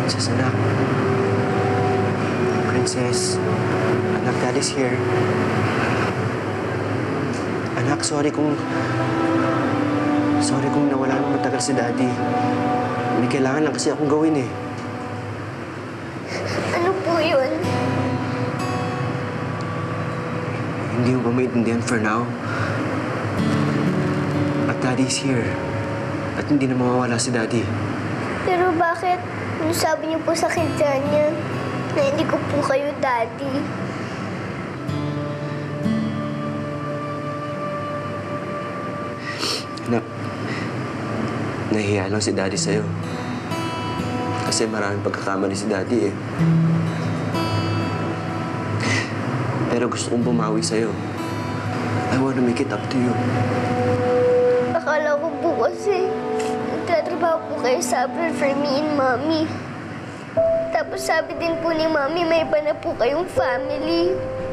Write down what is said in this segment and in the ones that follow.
Princess, anak. Princess, anak, Daddy's here. Anak, sorry kung nawala ng matagal si Daddy. May kailangan lang kasi akong gawin eh. Ano po yun? Hindi mo ba maintindihan for now? At Daddy's here. At hindi na mawawala si Daddy. Pero bakit? Ano sabi niyo po sa kidya niya na hindi ko po kayo Daddy? Anak, nahihiya lang si Daddy sa'yo. Kasi maraming pagkakamali si Daddy eh. Pero gusto kong bumawi sa'yo. I wanna make it up to you. Akala ko po kasi nagtatrabaho po kayo sa abroad for me and Mommy. Tapos sabi din po ni Mommy may iba na po kayong family.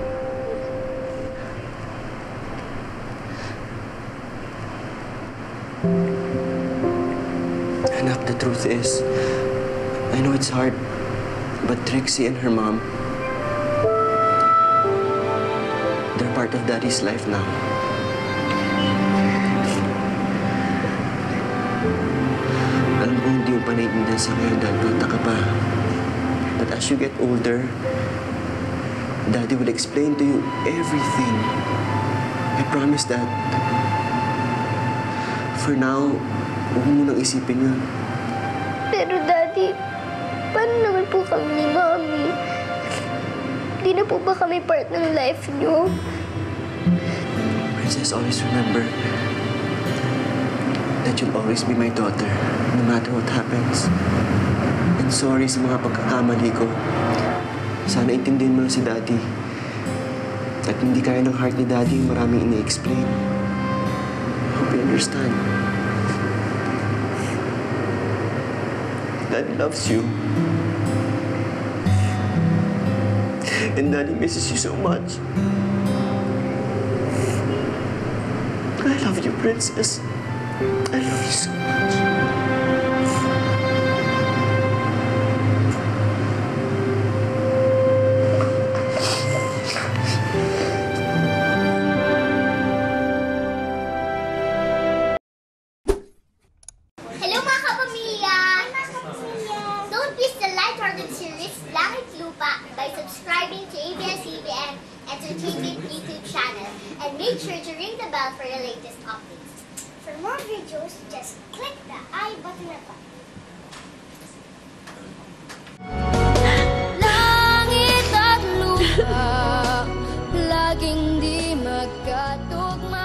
Anak, the truth is, I know it's hard, but Trixie and her mom, they're part of Daddy's life now. Alam ko hindi mo pa naiintindihan sa ngayon dahil bata ka pa. But as you get older, Daddy will explain to you everything. I promise that. For now, huwag mo nang isipin yun. Pero Daddy, paano naman po kami ni Mommy? Di na po ba kami part ng life niyo? Princess, always remember that you'll always be my daughter, no matter what happens. And sorry sa mga pagkakamali ko. Sana intindihin mo lang si Daddy. At hindi kaya ng heart ni Daddy yung maraming ini-explain. Hope you understand. Daddy loves you. And Daddy misses you so much. I love you, Princess. I love you so much. Hello mga kapamilya! Don't miss the light-hearted series Langit Lupa by subscribing to ABS-CBN Entertainment YouTube channel and make sure to ring the bell for the latest updates. For more videos, just click the I button above. Langit at lupa, laging di magkatugma.